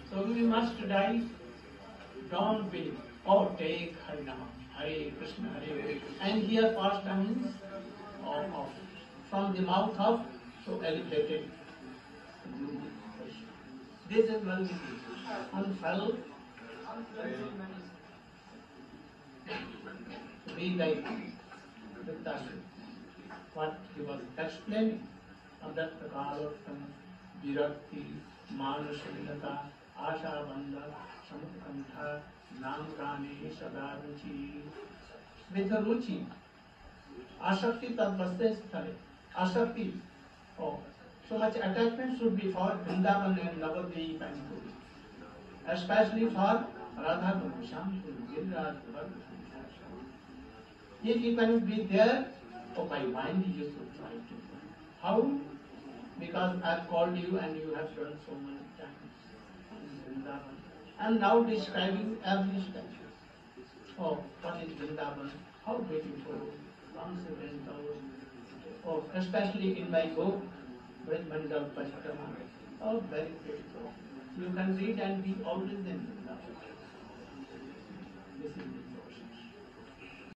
So we must die. Don't be, oh, take Harinama, Hare Krishna, Hare Krishna. And here pastimes of from the mouth of so elevated Guru. This is one unfell to be like Vittasu. What he was explaining of that Prakarottam, Virakti, Manushalata, Asha Bandha, Samukantha, Namkani, Sadaruchi. With a Ruchi, Ashakti Tadvaste Sthale. Ashakti, oh, so much attachment should be for Vrindavan and Navadvi Panipuri. Especially for Radha Gopisham, Giriraj, if you can be there, oh, by mind you should try to. How? Because I have called you and you have done so many times in Vrindavan. And now describing every step. Oh, what is Vrindavan? How beautiful, transcendental. Oh, especially in my book, with Mandal Parikrama. Oh, very beautiful. You can read and be always in Vrindavan. This is the process.